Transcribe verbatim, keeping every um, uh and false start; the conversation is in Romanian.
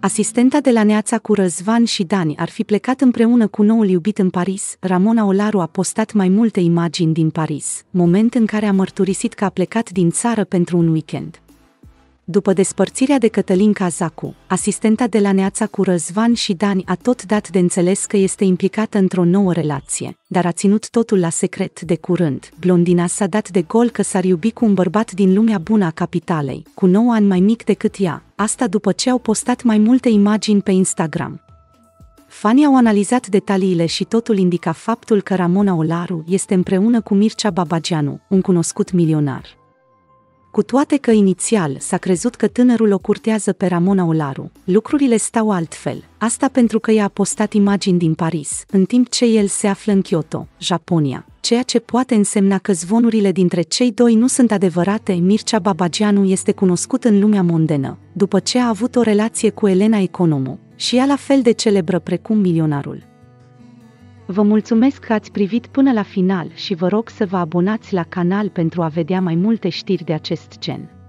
Asistenta de la Neața cu Răzvan și Dani ar fi plecat împreună cu noul iubit în Paris. Ramona Olaru a postat mai multe imagini din Paris, moment în care a mărturisit că a plecat din țară pentru un weekend. După despărțirea de Cătălin Cazacu, asistenta de la Neața cu Răzvan și Dani a tot dat de înțeles că este implicată într-o nouă relație, dar a ținut totul la secret de curând. Blondina s-a dat de gol că s-ar iubi cu un bărbat din lumea bună a capitalei, cu nouă ani mai mic decât ea, asta după ce au postat mai multe imagini pe Instagram. Fanii au analizat detaliile și totul indica faptul că Ramona Olaru este împreună cu Mircea Babageanu, un cunoscut milionar. Cu toate că inițial s-a crezut că tânărul o curtează pe Ramona Olaru, lucrurile stau altfel, asta pentru că ea a postat imagini din Paris, în timp ce el se află în Kyoto, Japonia, ceea ce poate însemna că zvonurile dintre cei doi nu sunt adevărate. Mircea Babageanu este cunoscut în lumea mondenă, după ce a avut o relație cu Elena Economu, și ea la fel de celebră precum milionarul. Vă mulțumesc că ați privit până la final și vă rog să vă abonați la canal pentru a vedea mai multe știri de acest gen.